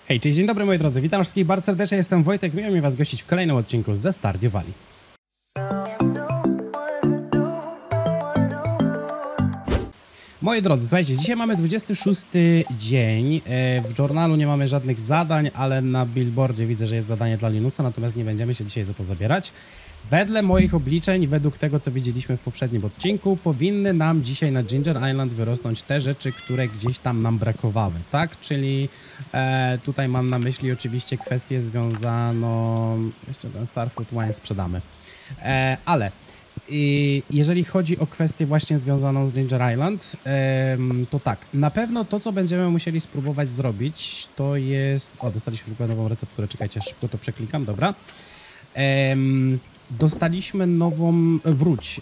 Hej, cześć, dzień dobry moi drodzy, witam wszystkich bardzo serdecznie, jestem Wojtek, miło mi was gościć w kolejnym odcinku ze Stardew Valley. Moi drodzy, słuchajcie, dzisiaj mamy 26 dzień, w journalu nie mamy żadnych zadań, ale na billboardzie widzę, że jest zadanie dla Linusa, natomiast nie będziemy się dzisiaj za to zabierać. Wedle moich obliczeń, według tego co widzieliśmy w poprzednim odcinku, powinny nam dzisiaj na Ginger Island wyrosnąć te rzeczy, które gdzieś tam nam brakowały, tak? Czyli tutaj mam na myśli oczywiście kwestię związaną, jeszcze ten Starfruit Wine sprzedamy, ale jeżeli chodzi o kwestię właśnie związaną z Ginger Island, to tak, na pewno to, co będziemy musieli spróbować zrobić, to jest... O, dostaliśmy tylko nową recepturę, czekajcie, szybko to przeklikam, dobra. Dostaliśmy nową... Wróć.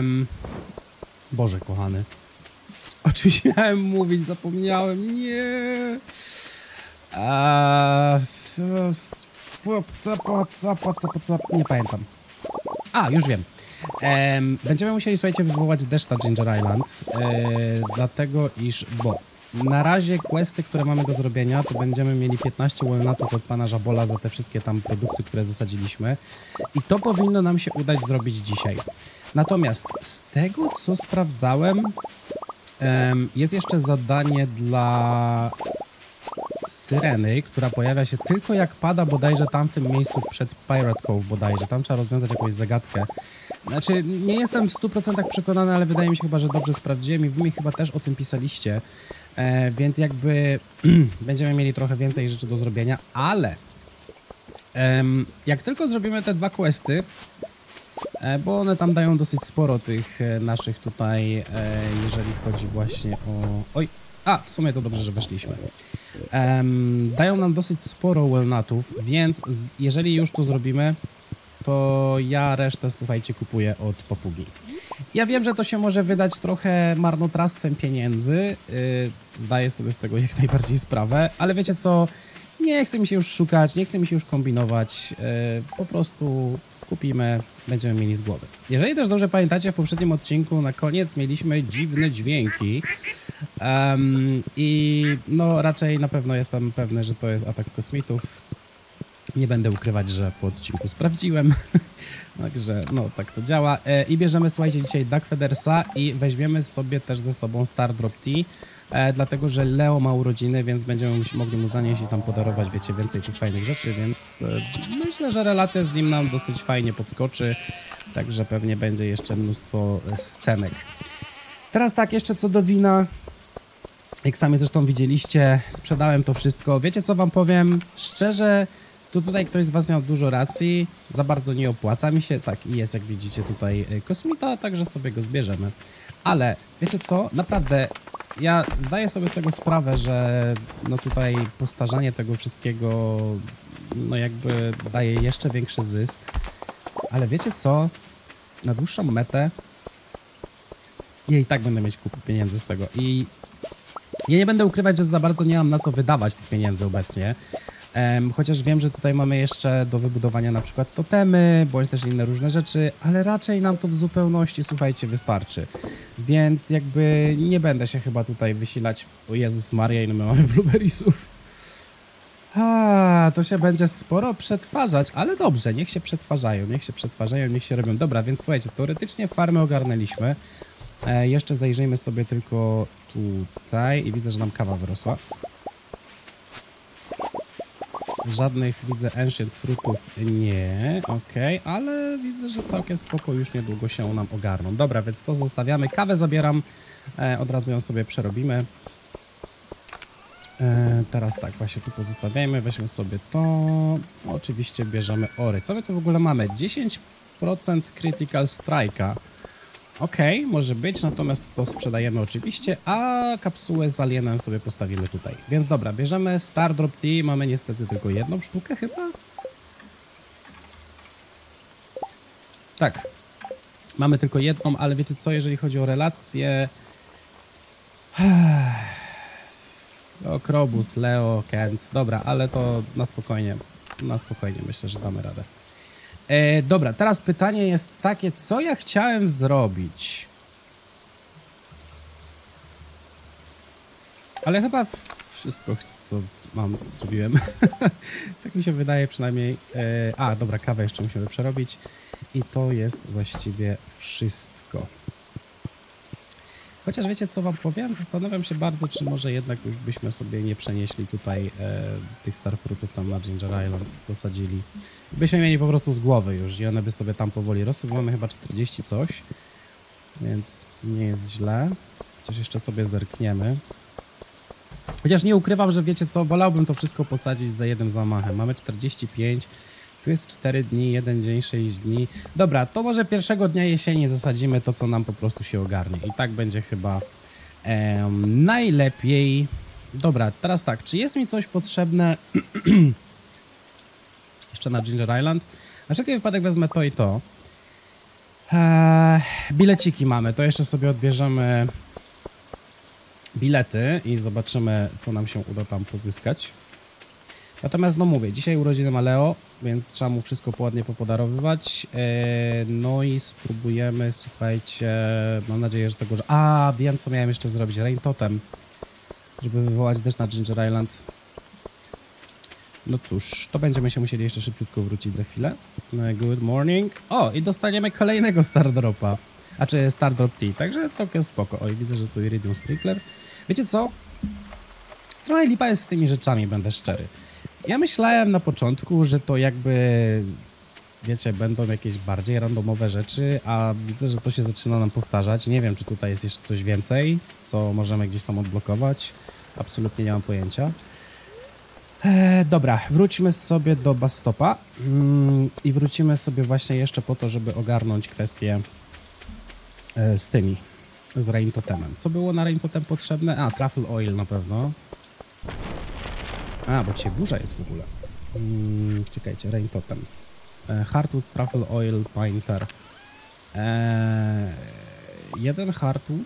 Boże, kochany. Oczywiście miałem mówić, zapomniałem, nie. Nie pamiętam. A, już wiem. Będziemy musieli, słuchajcie, wywołać deszcz na Ginger Island, dlatego iż, bo na razie questy, które mamy do zrobienia, to będziemy mieli 15 walnutów od pana Żabola za te wszystkie tam produkty, które zasadziliśmy i to powinno nam się udać zrobić dzisiaj. Natomiast z tego, co sprawdzałem, jest jeszcze zadanie dla Syreny, która pojawia się tylko jak pada bodajże tam w tym miejscu przed Pirate Cove bodajże. Tam trzeba rozwiązać jakąś zagadkę. Znaczy, nie jestem w 100% przekonany, ale wydaje mi się chyba, że dobrze sprawdziłem i wy mi chyba też o tym pisaliście. Więc jakby będziemy mieli trochę więcej rzeczy do zrobienia, ale jak tylko zrobimy te dwa questy, bo one tam dają dosyć sporo tych naszych tutaj, jeżeli chodzi właśnie o... Oj! A, w sumie to dobrze, że weszliśmy. Dają nam dosyć sporo walnutów, więc jeżeli już to zrobimy, to ja resztę, słuchajcie, kupuję od papugi. Ja wiem, że to się może wydać trochę marnotrawstwem pieniędzy, zdaję sobie z tego jak najbardziej sprawę, ale wiecie co, nie chce mi się już szukać, nie chce mi się już kombinować, po prostu kupimy, będziemy mieli z głowy. Jeżeli też dobrze pamiętacie, w poprzednim odcinku na koniec mieliśmy dziwne dźwięki i no raczej na pewno jestem pewny, że to jest atak kosmitów. Nie będę ukrywać, że po odcinku sprawdziłem, także no tak to działa. I bierzemy, słuchajcie, dzisiaj Duck Feathersa i weźmiemy sobie też ze sobą Star Drop Tea, dlatego że Leo ma urodziny, więc będziemy mogli mu zanieść i tam podarować, wiecie, więcej tych fajnych rzeczy, więc myślę, że relacja z nim nam dosyć fajnie podskoczy, także pewnie będzie jeszcze mnóstwo scenek. Teraz tak, jeszcze co do wina. Jak sami zresztą widzieliście, sprzedałem to wszystko. Wiecie co wam powiem? Szczerze, to tutaj ktoś z was miał dużo racji, za bardzo nie opłaca mi się, tak i jest, jak widzicie tutaj kosmita, także sobie go zbierzemy. Ale wiecie co, naprawdę ja zdaję sobie z tego sprawę, że no tutaj postarzanie tego wszystkiego no jakby daje jeszcze większy zysk. Ale wiecie co, na dłuższą metę ja i tak będę mieć kupę pieniędzy z tego i ja nie będę ukrywać, że za bardzo nie mam na co wydawać tych pieniędzy obecnie. Chociaż wiem, że tutaj mamy jeszcze do wybudowania na przykład totemy, bądź też inne różne rzeczy, ale raczej nam to w zupełności, słuchajcie, wystarczy. Więc jakby nie będę się chyba tutaj wysilać. O Jezus Maria, ile my mamy blueberriesów. To się będzie sporo przetwarzać, ale dobrze, niech się przetwarzają, niech się robią. Dobra, więc słuchajcie, teoretycznie farmę ogarnęliśmy. Jeszcze zajrzyjmy sobie tylko tutaj i widzę, że nam kawa wyrosła. Żadnych, widzę, ancient fruitów nie, okej, ale widzę, że całkiem spoko już niedługo się nam ogarną. Dobra, więc to zostawiamy, kawę zabieram, od razu ją sobie przerobimy. Teraz tak, właśnie tu pozostawiajmy, weźmy sobie to, oczywiście bierzemy ory. Co my tu w ogóle mamy? 10% critical strike'a. Okej, może być, natomiast to sprzedajemy oczywiście, a kapsułę z alienem sobie postawimy tutaj. Więc dobra, bierzemy Star Drop Tea, mamy niestety tylko jedną sztukę chyba? Tak, mamy tylko jedną, ale wiecie co, jeżeli chodzi o relacje... O, Krobus, Leo, Kent, dobra, ale to na spokojnie myślę, że damy radę. Dobra, teraz pytanie jest takie, co ja chciałem zrobić? Ale chyba wszystko, co zrobiłem. Tak mi się wydaje przynajmniej. Dobra, kawę jeszcze musimy przerobić. I to jest właściwie wszystko. Chociaż wiecie co wam powiem? Zastanawiam się bardzo, czy może jednak już byśmy sobie nie przenieśli tutaj tych starfruitów tam na Ginger Island, zasadzili. Byśmy mieli po prostu z głowy już i one by sobie tam powoli rosły, bo mamy chyba 40 coś. Więc nie jest źle. Chociaż jeszcze sobie zerkniemy. Chociaż nie ukrywam, że wiecie co, wolałbym to wszystko posadzić za jednym zamachem. Mamy 45, tu jest 4 dni, 1 dzień, 6 dni. Dobra, to może pierwszego dnia jesieni zasadzimy to, co nam po prostu się ogarnie. I tak będzie chyba najlepiej. Dobra, teraz tak, czy jest mi coś potrzebne jeszcze na Ginger Island? Na wszelki wypadek wezmę to i to. Bileciki mamy, to jeszcze sobie odbierzemy bilety i zobaczymy, co nam się uda tam pozyskać. Natomiast no mówię, dzisiaj urodziny ma Leo, więc trzeba mu wszystko ładnie popodarowywać. No i spróbujemy, słuchajcie, mam nadzieję, że tego, że... wiem, co miałem jeszcze zrobić, Rain Totem, żeby wywołać deszcz na Ginger Island. No cóż, to będziemy się musieli jeszcze szybciutko wrócić za chwilę. Good morning. O, i dostaniemy kolejnego Stardropa. Czy Stardrop Tea, także całkiem spoko. Oj, widzę, że tu Iridium Sprinkler. Wiecie co? Trochę lipa jest z tymi rzeczami, będę szczery. Ja myślałem na początku, że to jakby, wiecie, będą jakieś bardziej randomowe rzeczy, a widzę, że to się zaczyna nam powtarzać. Nie wiem, czy tutaj jest jeszcze coś więcej, co możemy gdzieś tam odblokować. Absolutnie nie mam pojęcia. Dobra, wróćmy sobie do bus stopa i wrócimy sobie właśnie jeszcze po to, żeby ogarnąć kwestię z Rain Totemem. Co było na Rain Totem potrzebne? Truffle oil na pewno. Bo dzisiaj burza jest w ogóle. Czekajcie, Rain Totem. Hardwood, Truffle oil, Pointer. Jeden Hardwood.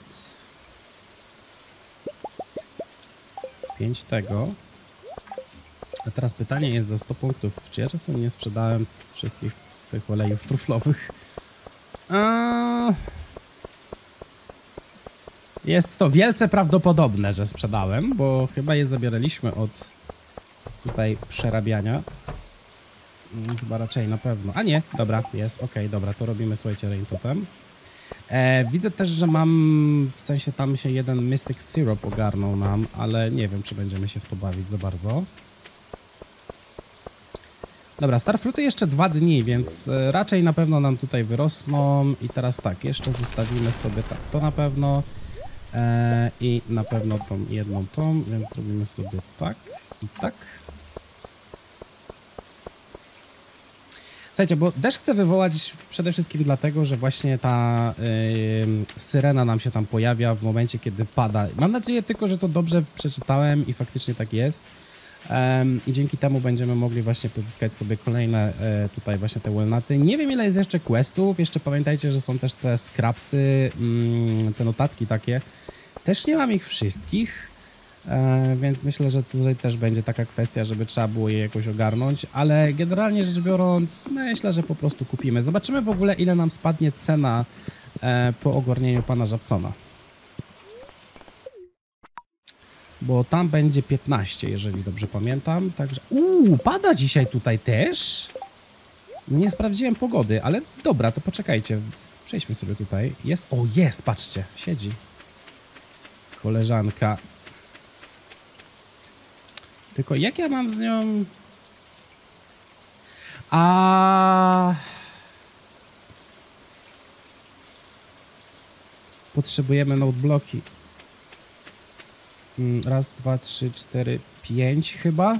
5 tego. A teraz pytanie jest za 100 punktów. Czy ja czasem nie sprzedałem z wszystkich tych olejów truflowych? Jest to wielce prawdopodobne, że sprzedałem, bo chyba je zabieraliśmy od tutaj przerabiania. Chyba raczej na pewno. A nie, dobra, jest, okej, dobra, to robimy, słuchajcie, Rain Totem. Widzę też, że mam, w sensie tam się jeden Mystic Syrup ogarnął nam, ale nie wiem, czy będziemy się w to bawić za bardzo. Dobra, Starfruity jeszcze 2 dni, więc raczej na pewno nam tutaj wyrosną. I teraz tak, jeszcze zostawimy sobie tak, to na pewno. I na pewno tą jedną tą, więc robimy sobie tak i tak. Słuchajcie, bo deszcz chcę wywołać przede wszystkim dlatego, że właśnie ta syrena nam się tam pojawia w momencie, kiedy pada. Mam nadzieję tylko, że to dobrze przeczytałem i faktycznie tak jest. I dzięki temu będziemy mogli właśnie pozyskać sobie kolejne tutaj właśnie te walnuty. Nie wiem, ile jest jeszcze questów. Jeszcze pamiętajcie, że są też te scrapsy, te notatki takie. Też nie mam ich wszystkich, więc myślę, że tutaj też będzie taka kwestia, żeby trzeba było je jakoś ogarnąć, ale generalnie rzecz biorąc, myślę, że po prostu kupimy. Zobaczymy w ogóle, ile nam spadnie cena po ogarnieniu pana Żabsona. Bo tam będzie 15, jeżeli dobrze pamiętam, także... pada dzisiaj tutaj też? Nie sprawdziłem pogody, ale dobra, to poczekajcie. Przejdźmy sobie tutaj. Jest, jest, patrzcie, siedzi. Koleżanka. Tylko jak ja mam z nią... Potrzebujemy notebloki. Raz, 2, 3, 4, 5 chyba.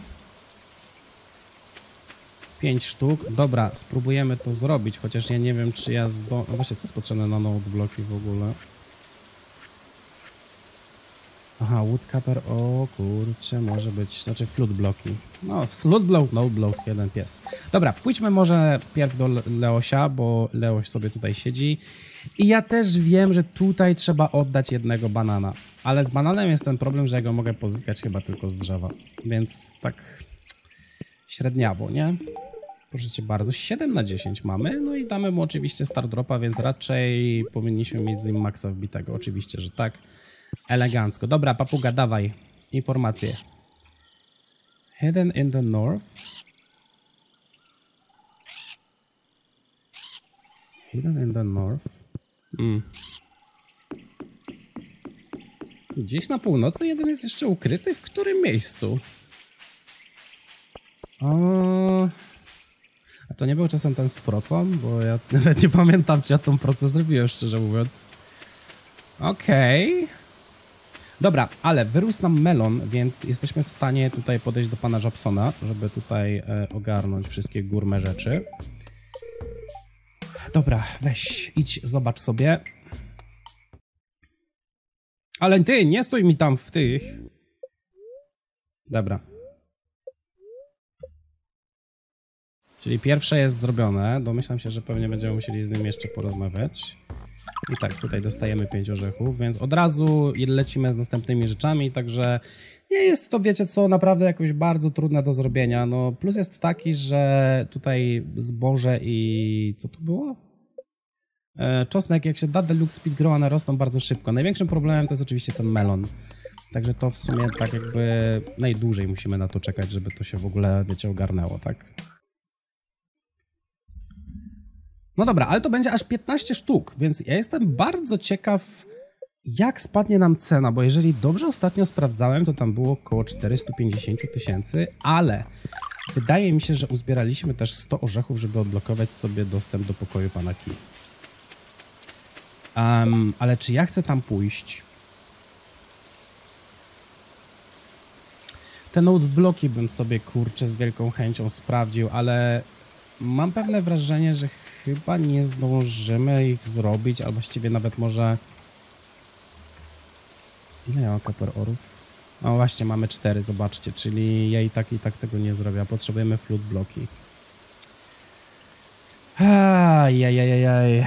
5 sztuk. Dobra, spróbujemy to zrobić, chociaż ja nie wiem, czy ja Właśnie, co jest potrzebne na notebloki w ogóle? Aha, woodcupper, o kurczę, może być, znaczy flute bloki. No, flute block, noteblock, jeden pies. Dobra, pójdźmy może pierw do Leosia, bo Leoś sobie tutaj siedzi. I ja też wiem, że tutaj trzeba oddać jednego banana. Ale z bananem jest ten problem, że ja go mogę pozyskać chyba tylko z drzewa. Więc tak średniawo, nie? Proszę cię bardzo, 7 na 10 mamy. No i damy mu oczywiście Stardropa, więc raczej powinniśmy mieć z nim maksa wbitego. Oczywiście, że tak. Elegancko. Dobra, papuga, dawaj informacje. Hidden in the north. Hidden in the north. Gdzieś na północy jeden jest jeszcze ukryty? W którym miejscu? A to nie był czasem ten z procą? Bo ja nawet nie pamiętam, czy ja tą procę zrobiłem, szczerze mówiąc. Okej. Dobra, ale wyrósł nam melon, więc jesteśmy w stanie tutaj podejść do pana Jobsona, żeby tutaj ogarnąć wszystkie górne rzeczy. Dobra, weź, idź, zobacz sobie. Ale ty, nie stój mi tam w tych. Dobra. Czyli pierwsze jest zrobione. Domyślam się, że pewnie będziemy musieli z nim jeszcze porozmawiać. I tak, tutaj dostajemy 5 orzechów, więc od razu lecimy z następnymi rzeczami, także nie jest to, wiecie co, naprawdę jakoś bardzo trudne do zrobienia. No plus jest taki, że tutaj zboże i... co tu było? Czosnek, jak się da deluxe speed grow, one rosną bardzo szybko. Największym problemem to jest oczywiście ten melon. Także to w sumie tak jakby najdłużej musimy na to czekać, żeby to się w ogóle, wiecie, ogarnęło, tak? No dobra, ale to będzie aż 15 sztuk, więc ja jestem bardzo ciekaw, jak spadnie nam cena, bo jeżeli dobrze ostatnio sprawdzałem, to tam było około 450 000, ale wydaje mi się, że uzbieraliśmy też 100 orzechów, żeby odblokować sobie dostęp do pokoju pana Key. Ale czy ja chcę tam pójść? Te notebloki bym sobie, kurczę, z wielką chęcią sprawdził, ale mam pewne wrażenie, że chyba nie zdążymy ich zrobić, albo właściwie nawet może... Ile ja mam copper orów? No właśnie, mamy 4, zobaczcie, czyli ja i tak tego nie zrobię, a potrzebujemy flood bloki. Ajajajaj.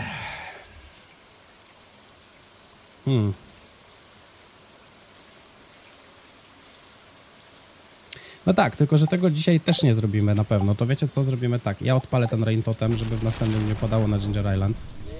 No tak, tylko że tego dzisiaj też nie zrobimy na pewno. To wiecie co, zrobimy tak. Ja odpalę ten rain totem, żeby w następnym nie padało na Ginger Island.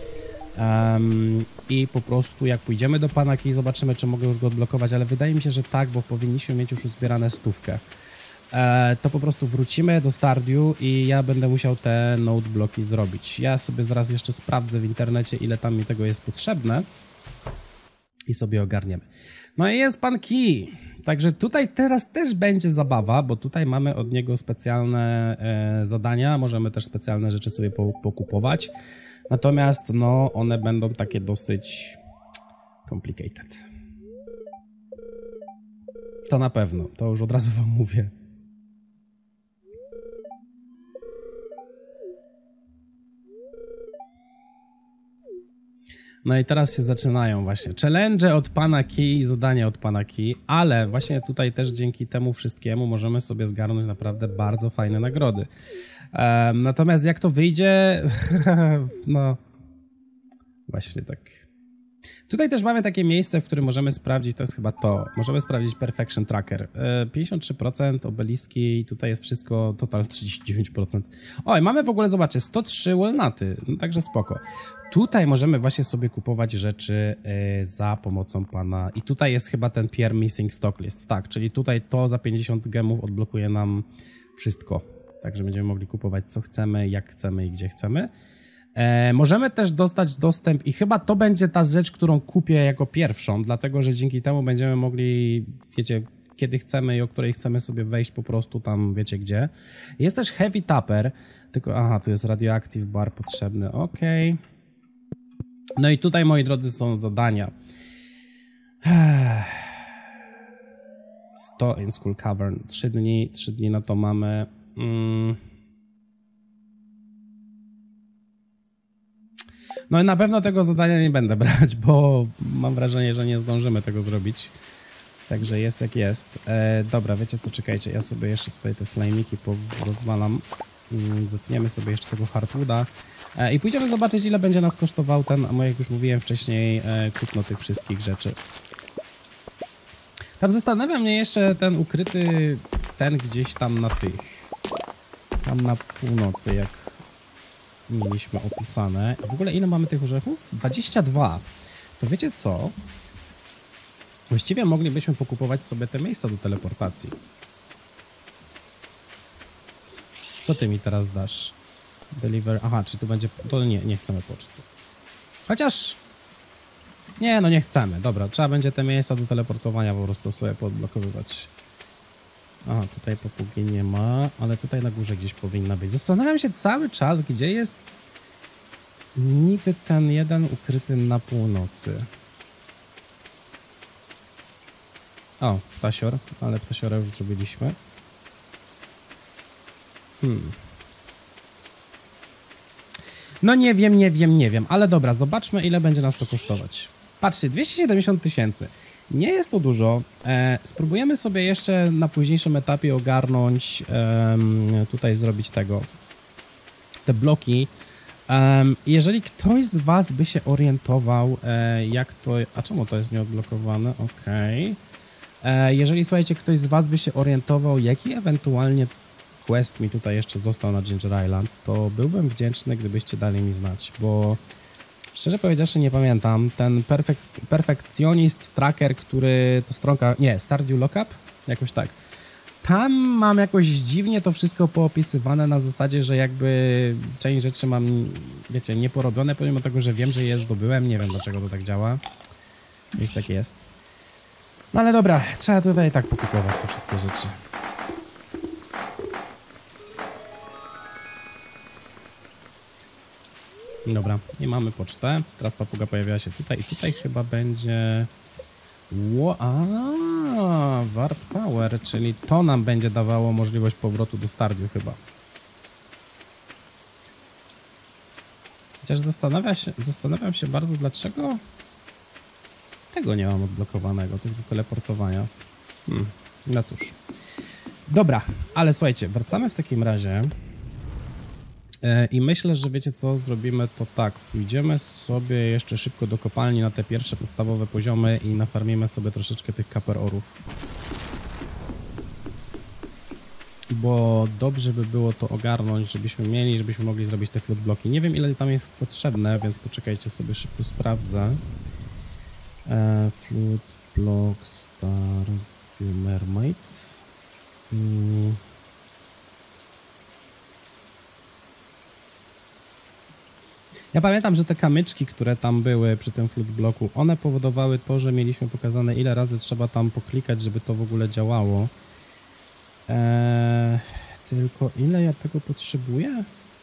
I po prostu jak pójdziemy do pana Key, zobaczymy, czy mogę już go odblokować, ale wydaje mi się, że tak, bo powinniśmy mieć już uzbierane 100. To po prostu wrócimy do Stardew i ja będę musiał te node bloki zrobić. Ja sobie zaraz jeszcze sprawdzę w internecie, ile tam mi tego jest potrzebne i sobie ogarniemy. No i jest pan Key. Także tutaj teraz też będzie zabawa, bo tutaj mamy od niego specjalne zadania, możemy też specjalne rzeczy sobie pokupować. Natomiast no one będą takie dosyć complicated. To na pewno, to już od razu wam mówię. No i teraz się zaczynają właśnie challenge od pana Key i zadania od pana Key, ale właśnie tutaj też dzięki temu wszystkiemu możemy sobie zgarnąć naprawdę bardzo fajne nagrody. Natomiast jak to wyjdzie, no właśnie tak. Tutaj też mamy takie miejsce, w którym możemy sprawdzić, to jest chyba to, możemy sprawdzić Perfection Tracker. 53% obeliski i tutaj jest wszystko, total 39%. Oj, mamy w ogóle, zobaczcie, 103 walnuty, no także spoko. Tutaj możemy właśnie sobie kupować rzeczy za pomocą pana, i tutaj jest chyba ten Pierre Missing Stock List, tak, czyli tutaj to za 50 gemów odblokuje nam wszystko. Także będziemy mogli kupować co chcemy, jak chcemy i gdzie chcemy. Możemy też dostać dostęp i chyba to będzie ta rzecz, którą kupię jako pierwszą, dlatego że dzięki temu będziemy mogli, wiecie, kiedy chcemy i o której chcemy sobie wejść po prostu tam, wiecie gdzie. Jest też Heavy Tapper, tylko aha, tu jest Radioactive Bar potrzebny, okej. No i tutaj, moi drodzy, są zadania. 100 in Skull Cavern, 3 dni no to mamy... No i na pewno tego zadania nie będę brać, bo mam wrażenie, że nie zdążymy tego zrobić. Także jest jak jest. Dobra, wiecie co, czekajcie, ja sobie jeszcze tutaj te slajmiki rozwalam. Zetniemy sobie jeszcze tego hardwooda. I pójdziemy zobaczyć, ile będzie nas kosztował ten, jak już mówiłem wcześniej, kupno tych wszystkich rzeczy. Tam zastanawia mnie jeszcze ten ukryty, ten gdzieś tam na tych, tam na północy, jak mieliśmy opisane. W ogóle ile mamy tych orzechów? 22. To wiecie co? Właściwie moglibyśmy pokupować sobie te miejsca do teleportacji. Co ty mi teraz dasz? Deliver... Aha, czy tu będzie... To nie chcemy poczty. Chociaż... Nie, no nie chcemy. Dobra, trzeba będzie te miejsca do teleportowania po prostu sobie podblokowywać. Aha, tutaj papugi nie ma, ale tutaj na górze gdzieś powinna być. Zastanawiam się cały czas, gdzie jest niby ten jeden ukryty na północy. O, ptasior, ale ptasiora już zrobiliśmy. No nie wiem, ale dobra, zobaczmy, ile będzie nas to kosztować. Patrzcie, 270 000. Nie jest to dużo. Spróbujemy sobie jeszcze na późniejszym etapie ogarnąć, tutaj zrobić te bloki. Jeżeli ktoś z was by się orientował, jak to... A czemu to jest nieodblokowane? Okej. Jeżeli, słuchajcie, ktoś z was by się orientował, jaki ewentualnie quest mi tutaj jeszcze został na Ginger Island, to byłbym wdzięczny, gdybyście dali mi znać, bo szczerze powiedziawszy nie pamiętam. Ten Perfectionist Tracker, który to stronka... Nie, Stardew Lockup? Jakoś tak. Tam mam jakoś dziwnie to wszystko poopisywane na zasadzie, że jakby część rzeczy mam, wiecie, nieporobione, pomimo tego, że wiem, że je zdobyłem. Nie wiem, dlaczego to tak działa. Jest tak jest. No ale dobra, trzeba tutaj tak pokupować te wszystkie rzeczy. Dobra, i mamy pocztę. Teraz papuga pojawiła się tutaj i tutaj chyba będzie... Warp Tower, czyli to nam będzie dawało możliwość powrotu do Stardew chyba. Chociaż zastanawiam się bardzo, dlaczego tego nie mam odblokowanego, tego teleportowania. No cóż. Dobra, ale słuchajcie, wracamy w takim razie. I myślę, że wiecie co, zrobimy to tak. Pójdziemy sobie jeszcze szybko do kopalni na te pierwsze podstawowe poziomy i nafarmimy sobie troszeczkę tych kaperorów. Bo dobrze by było to ogarnąć, żebyśmy mogli zrobić te flood bloki. Nie wiem, ile tam jest potrzebne, więc poczekajcie, sobie szybko sprawdzę. Flood block Stardew Mermaid. Ja pamiętam, że te kamyczki, które tam były przy tym flood bloku, one powodowały to, że mieliśmy pokazane, ile razy trzeba tam poklikać, żeby to w ogóle działało. Tylko ile ja tego potrzebuję?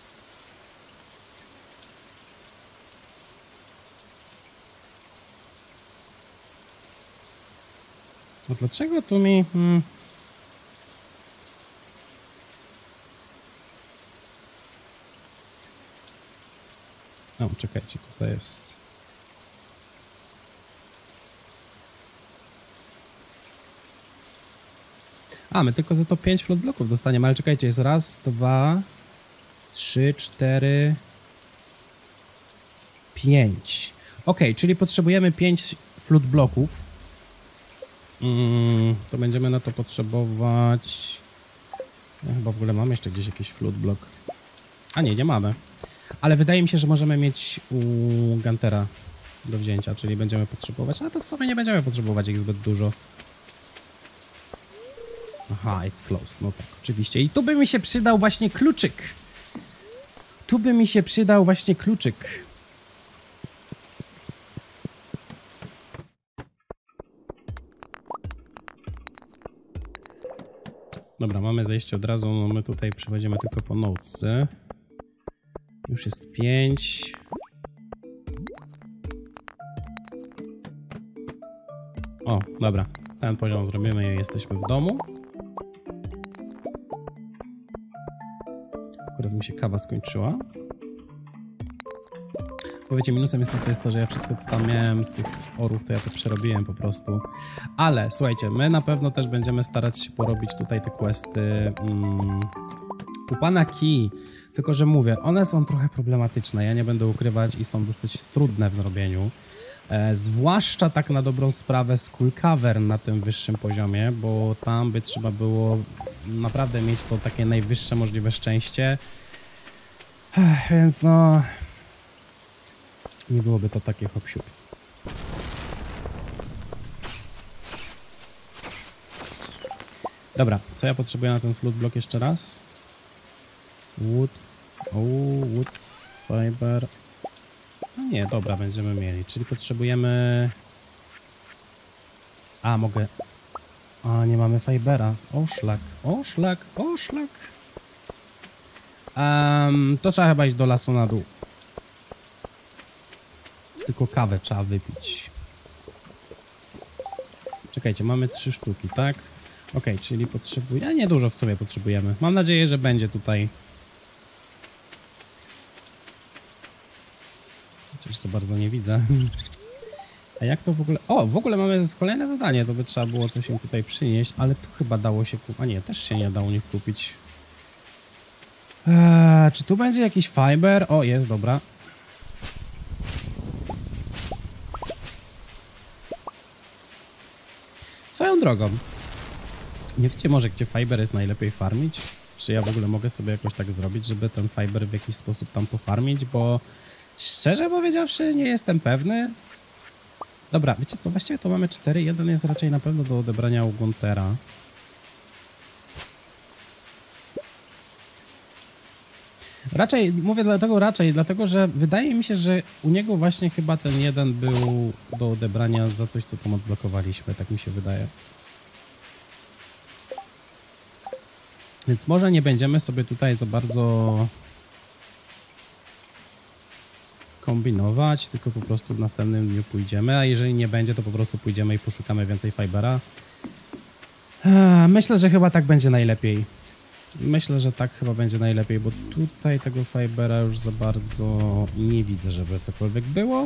A dlaczego tu mi... O, czekajcie, tutaj jest... A, my tylko za to 5 flood bloków dostaniemy, ale czekajcie, jest raz, 2, 3, 4, 5. Ok, czyli potrzebujemy 5 flood bloków. To będziemy na to potrzebować... Ja chyba w ogóle mamy jeszcze gdzieś jakiś flood block. A nie, nie mamy. Ale wydaje mi się, że możemy mieć u Guntera do wzięcia, czyli będziemy potrzebować... A to w sumie nie będziemy potrzebować ich zbyt dużo. Aha, it's closed. No tak, oczywiście. I tu by mi się przydał właśnie kluczyk. Dobra, mamy zejście od razu. No my tutaj przechodzimy tylko po notesy. Już jest 5. O, dobra. Ten poziom zrobimy i jesteśmy w domu. Akurat mi się kawa skończyła. Bo wiecie, minusem jest to, że ja wszystko, co tam miałem z tych orów, to ja to przerobiłem po prostu. Ale słuchajcie, my na pewno też będziemy starać się porobić tutaj te questy u pana Key. Tylko że mówię, one są trochę problematyczne, ja nie będę ukrywać i są dosyć trudne w zrobieniu. Zwłaszcza tak na dobrą sprawę Skull Cavern na tym wyższym poziomie, bo tam by trzeba było naprawdę mieć to takie najwyższe możliwe szczęście. Więc no... nie byłoby to takie hop-siup. Dobra, co ja potrzebuję na ten flood block jeszcze raz? Wood. O, wood, fiber. No nie, dobra, będziemy mieli. Czyli potrzebujemy... A, mogę... A, nie mamy fibera. O, szlak, o, szlak, o, szlak. To trzeba chyba iść do lasu na dół. Tylko kawę trzeba wypić. Czekajcie, mamy 3 sztuki, tak? Okej, czyli potrzebuję... A nie dużo w sumie potrzebujemy. Mam nadzieję, że będzie tutaj... Chociaż za bardzo nie widzę. A jak to w ogóle... O, w ogóle mamy kolejne zadanie. To by trzeba było coś im tutaj przynieść, ale tu chyba dało się kupić... A nie, też się nie dało nich kupić. Czy tu będzie jakiś fiber? O, jest, dobra. Swoją drogą. Nie wiecie może, gdzie fiber jest najlepiej farmić? Czy ja w ogóle mogę sobie jakoś tak zrobić, żeby ten fiber w jakiś sposób tam pofarmić? Bo szczerze powiedziawszy nie jestem pewny. Dobra, wiecie co? Właściwie to mamy 4. Jeden jest raczej na pewno do odebrania u Guntera. Raczej, mówię dlatego, że wydaje mi się, że u niego właśnie chyba ten jeden był do odebrania za coś, co tam odblokowaliśmy, tak mi się wydaje. Więc może nie będziemy sobie tutaj za bardzo kombinować, tylko po prostu w następnym dniu pójdziemy, a jeżeli nie będzie, to po prostu pójdziemy i poszukamy więcej fibera. Myślę, że chyba tak będzie najlepiej. Myślę, że tak chyba będzie najlepiej, bo tutaj tego fibera już za bardzo nie widzę, żeby cokolwiek było.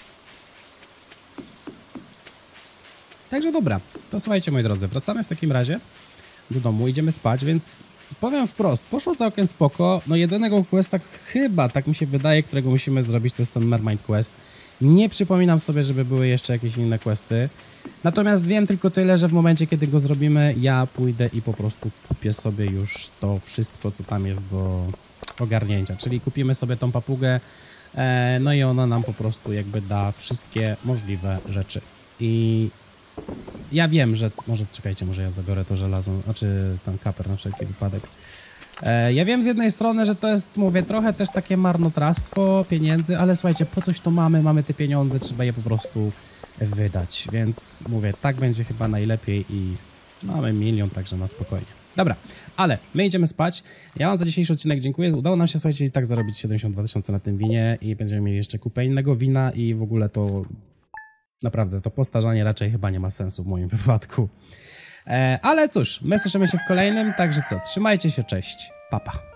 Także dobra, to słuchajcie moi drodzy, wracamy w takim razie do domu, idziemy spać, więc powiem wprost, poszło całkiem spoko. No jedynego questa chyba, tak mi się wydaje, którego musimy zrobić, to jest ten Mermaid Quest. Nie przypominam sobie, żeby były jeszcze jakieś inne questy. Natomiast wiem tylko tyle, że w momencie, kiedy go zrobimy, ja pójdę i po prostu kupię sobie już to wszystko, co tam jest do ogarnięcia. Czyli kupimy sobie tą papugę, no i ona nam po prostu jakby da wszystkie możliwe rzeczy. I ja wiem, że... Może czekajcie, może ja zabiorę to żelazo, znaczy ten kaper na wszelki wypadek. Ja wiem z jednej strony, że to jest, mówię, trochę też takie marnotrawstwo pieniędzy, ale słuchajcie, po coś to mamy te pieniądze, trzeba je po prostu wydać, więc mówię, tak będzie chyba najlepiej i mamy 1 milion, także na spokojnie. Dobra, ale my idziemy spać. Ja wam za dzisiejszy odcinek dziękuję. Udało nam się, słuchajcie, i tak zarobić 72 000 na tym winie i będziemy mieli jeszcze kupę innego wina i w ogóle to naprawdę, to postarzanie raczej chyba nie ma sensu w moim wypadku. Ale cóż, my słyszymy się w kolejnym, także co, trzymajcie się, cześć, pa pa.